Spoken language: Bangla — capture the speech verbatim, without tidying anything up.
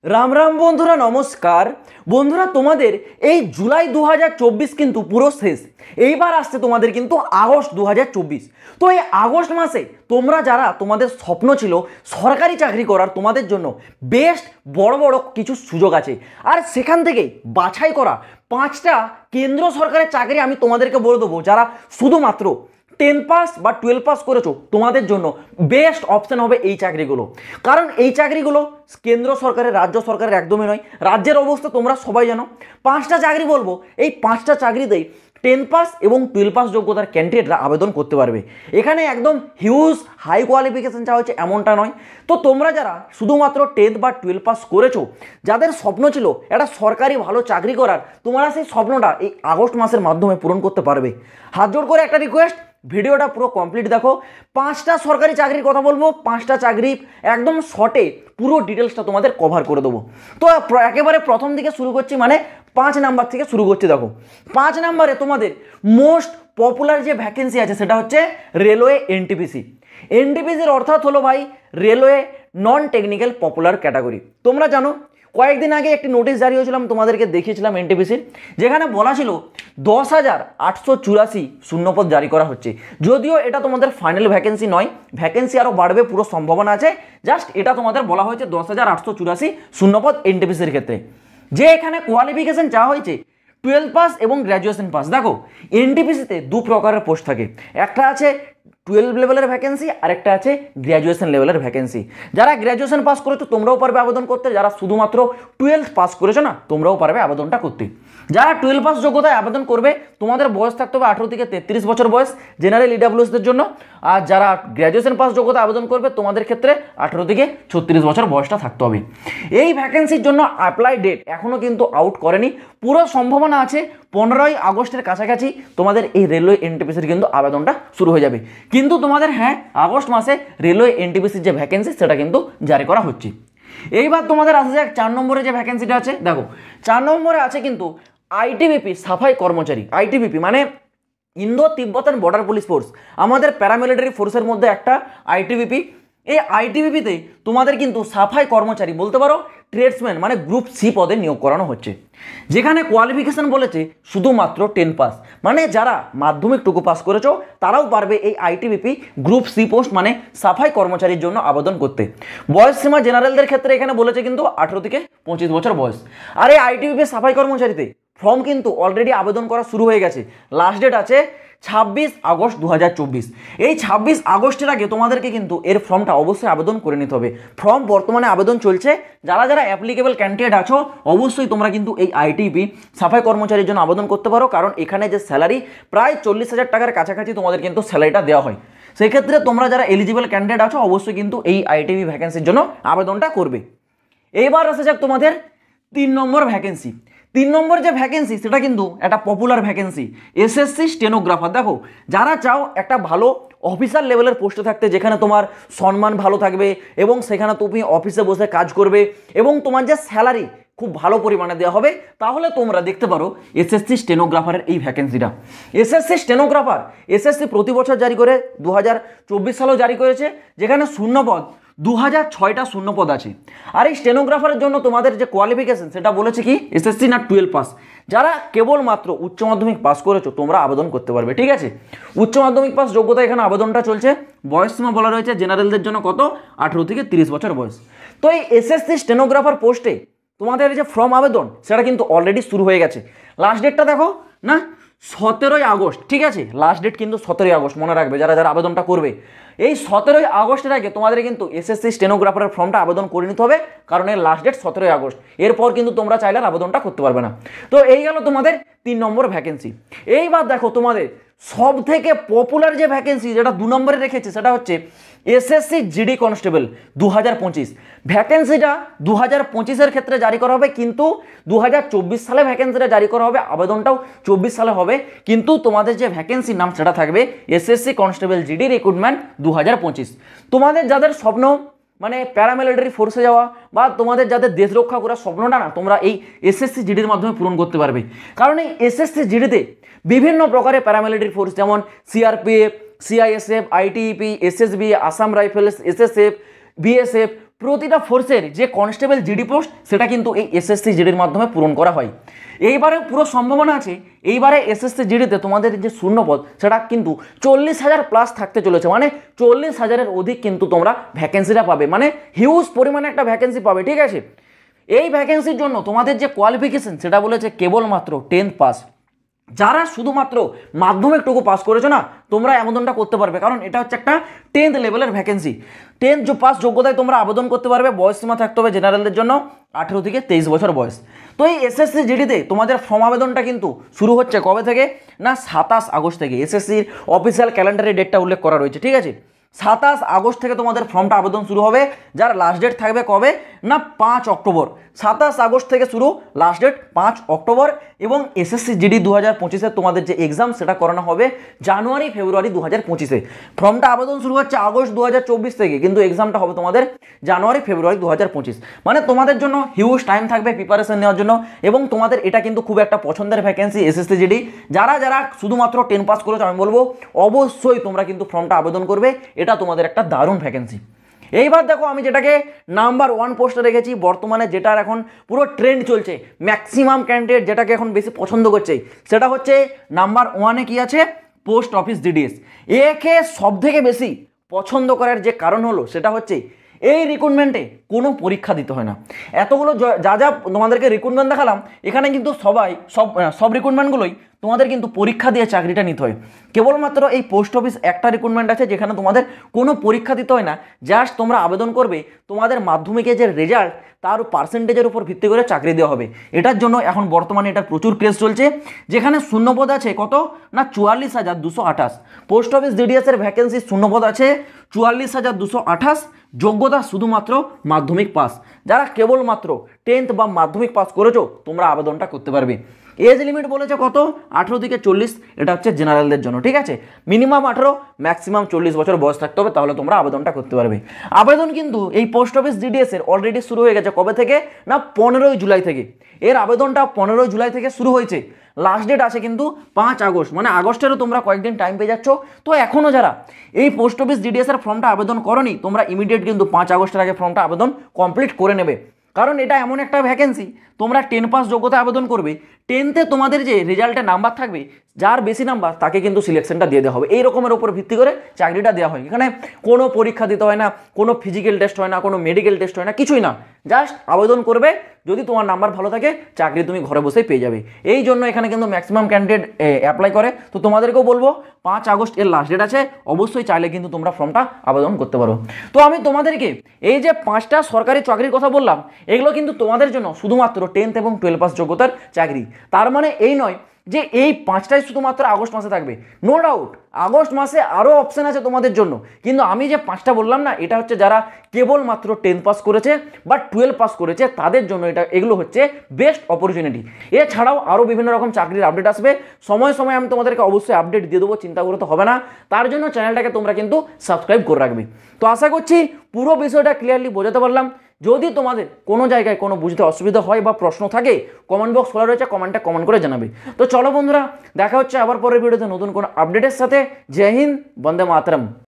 राम राम बंधुरा नमस्कार बंधुरा तुम्हादेर এই जुलाई दो हज़ार चौबीस किन्तु पुरो शेष এইবার আসছে তোমাদের কিন্তু আগস্ট दो हज़ार चौबीस তো এই আগস্ট মাসে তোমরা যারা তোমাদের স্বপ্ন ছিল সরকারি চাকরি করার তোমাদের জন্য বেস্ট বড় বড় কিছু সুযোগ আছে আর সেখান থেকে বাছাই করা পাঁচটা কেন্দ্র সরকারের চাকরি আমি তোমাদেরকে বলে দেবো যারা শুধুমাত্র টেন পাস বা টুয়েলভ পাস করেছো তোমাদের জন্য বেস্ট অপশন হবে এই চাকরিগুলো। কারণ এই চাকরিগুলো কেন্দ্র সরকারের রাজ্য সরকারের একদমই নয়, রাজ্যের অবস্থা তোমরা সবাই জানো। পাঁচটা চাকরি বলবো, এই পাঁচটা চাকরিতেই টেন পাস এবং টুয়েলভ পাস যোগ্যতার ক্যান্ডিডেটরা আবেদন করতে পারবে। এখানে একদম হিউজ হাই কোয়ালিফিকেশন চাওয়া হচ্ছে এমনটা নয়। তো তোমরা যারা শুধুমাত্র টেন্থ বা টুয়েলভ পাস করেছো, যাদের স্বপ্ন ছিল একটা সরকারি ভালো চাকরি করার, তোমরা সেই স্বপ্নটা এই আগস্ট মাসের মাধ্যমে পূরণ করতে পারবে। হাত জোড় করে একটা রিকোয়েস্ট, ভিডিওটা পুরো কমপ্লিট দেখো। পাঁচটা সরকারি চাকরির কথা বলবো, পাঁচটা চাকরি একদম শর্টে পুরো ডিটেলসটা তোমাদের কভার করে দেবো। তো একেবারে প্রথম দিকে শুরু করছি, মানে পাঁচ নাম্বার থেকে শুরু করছি। দেখো পাঁচ নাম্বারে তোমাদের মোস্ট পপুলার যে ভ্যাকেন্সি আছে সেটা হচ্ছে রেলওয়ে এনটিপিসি। এনটিপিসির অর্থাৎ হলো ভাই railway non technical popular category. তোমরা জানো কয়েকদিন আগে একটি নোটিশ জারি হয়েছিলাম, তোমাদেরকে দেখিয়েছিলাম এনটিপিসির, যেখানে বলা ছিল দশ হাজার আটশো চুরাশি শূন্যপদ জারি করা হচ্ছে। যদিও এটা তোমাদের ফাইনাল ভ্যাকেন্সি নয়, ভ্যাকেন্সি আরও বাড়বে পুরো সম্ভাবনা আছে। জাস্ট এটা তোমাদের বলা হয়েছে দশ হাজার আটশো চুরাশি শূন্যপদ এনটিপিসির ক্ষেত্রে। যে এখানে কোয়ালিফিকেশন চাওয়া হয়েছে টুয়েলভ পাস এবং গ্র্যাজুয়েশন পাস। দেখো এনটিপিসিতে দু প্রকারের পোস্ট থাকে, একটা আছে টুয়েলভ লেভেলের ভ্যাকেন্সি আর একটা আছে গ্র্যাজুয়েশন লেভেলের ভ্যাকেন্সি। যারা গ্র্যাজুয়েশন পাস করেছো তোমরাও পারবে আবেদন করতে, যারা শুধুমাত্র টুয়েলভ পাস করেছো না তোমরাও পারবে আবেদনটা করতে। যারা টুয়েলভ পাস যোগ্যতায় আবেদন করবে তোমাদের বয়স থাকতে হবে আঠেরো থেকে তেত্রিশ বছর বয়স জেনারেল ইডাব্লিউএসদের জন্য। আর যারা গ্র্যাজুয়েশন পাস যোগ্যতায় আবেদন করবে তোমাদের ক্ষেত্রে আঠেরো থেকে ছত্রিশ বছর বয়সটা থাকতে হবে। এই ভ্যাকেন্সির জন্য অ্যাপ্লাই ডেট এখনও কিন্তু আউট করেনি, পুরো সম্ভাবনা আছে পনেরোই আগস্টের কাছাকাছি তোমাদের এই রেলওয়ে এনটিপিসির কিন্তু আবেদনটা শুরু হয়ে যাবে। কিন্তু তোমাদের হ্যাঁ আগস্ট মাসে রেলওয়ে এনটিপিসির যে ভ্যাকেন্সি সেটা কিন্তু জারি করা হচ্ছে। এইবার তোমাদের আসা যাক চার নম্বরে যে ভ্যাকেন্সিটা আছে। দেখো চার নম্বরে আছে কিন্তু আইটিবিপি সাফাই কর্মচারী। আইটিবিপি মানে Indo Tibetan border police force, আমাদের প্যারামিলিটারি ফোর্সের মধ্যে একটা আইটিবিপি। এই আইটিবিপিতে তোমাদের কিন্তু সাফাই কর্মচারী বলতে পারো ট্রেডসম্যান মানে গ্রুপ সি পদে নিয়োগ করানো হচ্ছে। যেখানে কোয়ালিফিকেশন বলেছে শুধুমাত্র টেন পাস, মানে যারা মাধ্যমিকটুকু পাস করেছো তারাও পারবে এই আইটিবিপি গ্রুপ সি পোস্ট মানে সাফাই কর্মচারীর জন্য আবেদন করতে। বয়স সীমা জেনারেলদের ক্ষেত্রে এখানে বলেছে কিন্তু আঠেরো থেকে পঁচিশ বছর বয়স। আর এই আইটিবিপি সাফাই কর্মচারীতে ফর্ম কিন্তু অলরেডি আবেদন করা শুরু হয়ে গেছে। লাস্ট ডেট আছে ছাব্বিশ আগস্ট দু হাজার চব্বিশ। এই ছাব্বিশ আগস্টের আগে তোমাদেরকে কিন্তু এর ফর্মটা অবশ্যই আবেদন করে নিতে হবে। ফর্ম বর্তমানে আবেদন চলছে। যারা যারা অ্যাপ্লিকেবল ক্যান্ডিডেট আছো অবশ্যই তোমরা কিন্তু এই আইটিপি সাফাই কর্মচারীর জন্য আবেদন করতে পারো, কারণ এখানে যে স্যালারি প্রায় চল্লিশ হাজার টাকার কাছাকাছি তোমাদের কিন্তু স্যালারিটা দেওয়া হয়। সেই ক্ষেত্রে তোমরা যারা এলিজিবল ক্যান্ডিডেট আছো অবশ্যই কিন্তু এই আইটিপি ভ্যাকেন্সির জন্য আবেদনটা করবে। এইবার আসা যাক তোমাদের তিন নম্বর ভ্যাকেন্সি। তিন নম্বর যে ভ্যাকেন্সি সেটা কিন্তু একটা পপুলার ভ্যাকেন্সি, এসএসসি স্টেনোগ্রাফার। দেখো যারা চাও একটা ভালো অফিসার লেভেলের পোস্টে থাকতে, যেখানে তোমার সম্মান ভালো থাকবে এবং সেখানে তুমি অফিসে বসে কাজ করবে এবং তোমার যে স্যালারি খুব ভালো পরিমাণে দেওয়া হবে, তাহলে তোমরা দেখতে পারো এসএসসি স্টেনোগ্রাফারের এই ভ্যাকেন্সিটা। এসএসসি স্টেনোগ্রাফার এসএসসি প্রতি বছর জারি করে, দু হাজার চব্বিশ সালেও জারি করেছে, যেখানে শূন্যপদ দু হাজার ছয়টা শূন্যপদ আছে। আর এই স্টেনোগ্রাফারের জন্য তোমাদের যে কোয়ালিফিকেশন সেটা বলেছে কি এসএসসি না টুয়েলভ পাস। যারা কেবলমাত্র উচ্চ মাধ্যমিক পাস করেছো তোমরা আবেদন করতে পারবে, ঠিক আছে। উচ্চ মাধ্যমিক পাস যোগ্যতা এখানে আবেদনটা চলছে। বয়স সীমা বলা রয়েছে জেনারেলদের জন্য কত, আঠেরো থেকে তিরিশ বছর বয়স। তো এই এসএসসি স্টেনোগ্রাফার পোস্টে তোমাদের যে ফর্ম আবেদন সেটা কিন্তু অলরেডি শুরু হয়ে গেছে। লাস্ট ডেটটা দেখো না সতেরোই আগস্ট, ঠিক আছে। লাস্ট ডেট কিন্তু সতেরোই আগস্ট, মনে রাখবে যারা যারা আবেদনটা করবে। এই সতেরোই আগস্টের আগে তোমাদের কিন্তু এসএসসি স্টেনোগ্রাফারের ফর্মটা আবেদন করে নিতে হবে, কারণ এর লাস্ট ডেট সতেরোই আগস্ট। এরপর কিন্তু তোমরা চাইলে আবেদনটা করতে পারবে না। তো এই গেল তোমাদের তিন নম্বর ভ্যাকেন্সি। এইবার দেখো তোমাদের সব থেকে পপুলার যে ভ্যাকেন্সি যেটা দু নম্বরে রেখেছে সেটা হচ্ছে এসএসসি জিডি কনস্টেবল দু হাজার পঁচিশ। ভ্যাকেন্সিটা দু হাজার পঁচিশের ক্ষেত্রে জারি করা হবে, কিন্তু দু হাজার চব্বিশ সালে ভ্যাকেন্সিটা জারি করা হবে, আবেদনটাও চব্বিশ সালে হবে। কিন্তু তোমাদের যে ভ্যাকেন্সির নাম সেটা থাকবে এসএসসি কনস্টেবল জিডি রিক্রুটমেন্ট দু হাজার পঁচিশ। তোমাদের যাদের স্বপ্ন মানে প্যারামিলিটারি ফোর্সে যাওয়া বা তোমাদের যাদের দেশ রক্ষা করার স্বপ্নটা না, তোমরা এই এসএসসি জিডির মাধ্যমে পূরণ করতে পারবে। কারণ এই এসএসসি জিডিতে বিভিন্ন প্রকারের প্যারামিলিটারি ফোর্স যেমন CRPF, CISF, ITBP, SSB, Assam Rifles, SSF, BSF প্রতিটা ফোর্সের যে কনস্টেবল জিডি পোস্ট সেটা কিন্তু এই এসএসসি জিডির মাধ্যমে পূরণ করা হয়। এইবারে পুরো সম্ভাবনা আছে এইবারে এসএসসি জিডিতে তোমাদের যে শূন্যপদ সেটা কিন্তু চল্লিশ হাজার প্লাস থাকতে চলেছে, মানে চল্লিশ হাজারের অধিক কিন্তু তোমরা ভ্যাকেন্সিটা পাবে, মানে হিউজ পরিমাণে একটা ভ্যাকেন্সি পাবে। ঠিক আছে, এই ভ্যাকেন্সির জন্য তোমাদের যে কোয়ালিফিকেশন সেটা বলেছে কেবলমাত্র টেন্থ পাস। যারা শুধুমাত্র মাধ্যমিকটুকু পাস করেছো না তোমরা আবেদনটা করতে পারবে, কারণ এটা হচ্ছে একটা টেন্থ লেভেলের ভ্যাকেন্সি। টেন্থ পাস যোগ্যতায় তোমরা আবেদন করতে পারবে। বয়স সীমা থাকতে হবে জেনারেলদের জন্য আঠেরো থেকে তেইশ বছর বয়স। তো এই এসএসসি জিডিতে তোমাদের ফর্ম আবেদনটা কিন্তু শুরু হচ্ছে কবে থেকে না সাতাশ আগস্ট থেকে। এসএসসির অফিসিয়াল ক্যালেন্ডারে ডেটটা উল্লেখ করা রয়েছে। ঠিক আছে, সাতাশ আগস্ট থেকে তোমাদের ফর্মটা আবেদন শুরু হবে, যার লাস্ট ডেট থাকবে কবে না পাঁচ অক্টোবর। সাতাশ আগস্ট থেকে শুরু, লাস্ট ডেট পাঁচ অক্টোবর। এবং এসএসসি জিডি দু হাজার পঁচিশে তোমাদের যে এক্সাম সেটা করানো হবে জানুয়ারি ফেব্রুয়ারি দু হাজার পঁচিশে। ফর্মটা আবেদন শুরু হচ্ছে আগস্ট দু হাজার চব্বিশ থেকে, কিন্তু এক্সামটা হবে তোমাদের জানুয়ারি ফেব্রুয়ারি দু হাজার পঁচিশ। মানে তোমাদের জন্য হিউজ টাইম থাকবে প্রিপারেশন নেওয়ার জন্য। এবং তোমাদের এটা কিন্তু খুব একটা পছন্দের ভ্যাকেন্সি এসএসসি জিডি। যারা যারা শুধুমাত্র টেন পাস করেছো আমি বলবো অবশ্যই তোমরা কিন্তু ফর্মটা আবেদন করবে, এটা তোমাদের একটা দারুণ ভ্যাকেন্সি। এইবার দেখো আমি যেটাকে নাম্বার ওয়ান পোস্টে রেখেছি বর্তমানে, যেটার এখন পুরো ট্রেন্ড চলছে, ম্যাক্সিমাম ক্যান্ডিডেট যেটাকে এখন বেশি পছন্দ করছে, সেটা হচ্ছে নাম্বার ওয়ানে কি আছে পোস্ট অফিস জিডিএস। একে সব থেকে বেশি পছন্দ করার যে কারণ হলো সেটা হচ্ছে এই রিক্রুটমেন্টে কোনো পরীক্ষা দিতে হয় না। এতগুলো যা যা তোমাদেরকে রিক্রুটমেন্ট দেখালাম এখানে কিন্তু সবাই সব সব রিক্রুটমেন্টগুলোই তোমাদের কিন্তু পরীক্ষা দিয়ে চাকরিটা নিতে হয়। কেবলমাত্র এই পোস্ট অফিস একটা রিক্রুটমেন্ট আছে যেখানে তোমাদের কোনো পরীক্ষা দিতে হয় না, জাস্ট তোমরা আবেদন করবে, তোমাদের মাধ্যমিকের যে রেজাল্ট তার পার্সেন্টেজের উপর ভিত্তি করে চাকরি দেওয়া হবে। এটার জন্য এখন বর্তমানে এটার প্রচুর ক্রেজ চলছে, যেখানে শূন্যপদ আছে কত না চুয়াল্লিশ হাজার দুশো আঠাশ। পোস্ট অফিস জিডিএস এর ভ্যাকেন্সি শূন্যপদ আছে চুয়াল্লিশ হাজার দুশো আঠাশ। যোগ্যতা শুধুমাত্র মাধ্যমিক পাস। যারা কেবলমাত্র টেন্থ বা মাধ্যমিক পাস করেছো তোমরা আবেদনটা করতে পারবে। এজ লিমিট বলেছে কত আঠেরো থেকে চল্লিশ, এটা হচ্ছে জেনারেলদের জন্য। ঠিক আছে, মিনিমাম আঠেরো ম্যাক্সিমাম চল্লিশ বছর বয়স থাকতে হবে, তাহলে তোমরা আবেদনটা করতে পারবে। আবেদন কিন্তু এই পোস্ট অফিস জিডিএস এর অলরেডি শুরু হয়ে গেছে কবে থেকে না পনেরোই জুলাই থেকে। এর আবেদনটা পনেরোই জুলাই থেকে শুরু হয়েছে, লাস্ট ডেট আছে কিন্তু পাঁচ আগস্ট, মানে আগস্টেরও তোমরা কয়েকদিন টাইম পেয়ে যাচ্ছ। তো এখনও যারা এই পোস্ট অফিস জিডিএস এর ফর্মটা আবেদন করনি তোমরা ইমিডিয়েট কিন্তু পাঁচ আগস্টের আগে ফর্মটা আবেদন কমপ্লিট করে নেবে, কারণ এটা এমন একটা ভ্যাকেন্সি তোমরা টেন পাস যোগ্যতা আবেদন করবে, টেনথে তোমাদের যে রেজাল্টে নাম্বার থাকবে যার বেশি নাম্বার তাকে কিন্তু সিলেকশনটা দিয়ে দেওয়া হবে। এই রকমের উপর ভিত্তি করে চাকরিটা দেওয়া হয়। এখানে কোনো পরীক্ষা দিতে হয় না, কোনো ফিজিক্যাল টেস্ট হয় না, কোনো মেডিকেল টেস্ট হয় না, কিছুই না, জাস্ট আবেদন করবে, যদি তোমার নাম্বার ভালো থাকে চাকরি তুমি ঘরে বসেই পেয়ে যাবে। এই জন্য এখানে কিন্তু ম্যাক্সিমাম ক্যান্ডিডেট অ্যাপ্লাই করে। তো তোমাদেরকেও বলবো পাঁচ আগস্ট এর লাস্ট ডেট আছে, অবশ্যই চাইলে কিন্তু তোমরা ফর্মটা আবেদন করতে পারো। তো আমি তোমাদেরকে এই যে পাঁচটা সরকারি চাকরির কথা বললাম এগুলো কিন্তু তোমাদের জন্য শুধুমাত্র টেন্থ এবং টুয়েলভ পাস যোগ্যতার চাকরি। তার মানে এই নয় যে এই পাঁচটাই শুধুমাত্র আগস্ট মাসে থাকবে, নো ডাউট আগস্ট মাসে আরও অপশান আছে তোমাদের জন্য, কিন্তু আমি যে পাঁচটা বললাম না এটা হচ্ছে যারা কেবলমাত্র টেন পাস করেছে বা টুয়েলভ পাস করেছে তাদের জন্য এটা, এগুলো হচ্ছে বেস্ট অপরচুনিটি। এছাড়াও আরও বিভিন্ন রকম চাকরির আপডেট আসবে, সময় সময় আমি তোমাদেরকে অবশ্যই আপডেট দিয়ে দেবো, চিন্তা করতে হবে না। তার জন্য চ্যানেলটাকে তোমরা কিন্তু সাবস্ক্রাইব করে রাখবে। তো আশা করছি পুরো বিষয়টা ক্লিয়ারলি বোঝাতে পারলাম। যদি তোমাদের কোনো জায়গায় কোনো বুঝতে অসুবিধা হয় বা প্রশ্ন থাকে কমেন্ট বক্স খোলা রয়েছে, কমেন্টে কমেন্ট করে জানাবে। তো চলো বন্ধুরা, দেখা হচ্ছে আবার পরের ভিডিওতে নতুন কোনো আপডেটের সাথে। জয় হিন্দ, বন্দে মাতরম।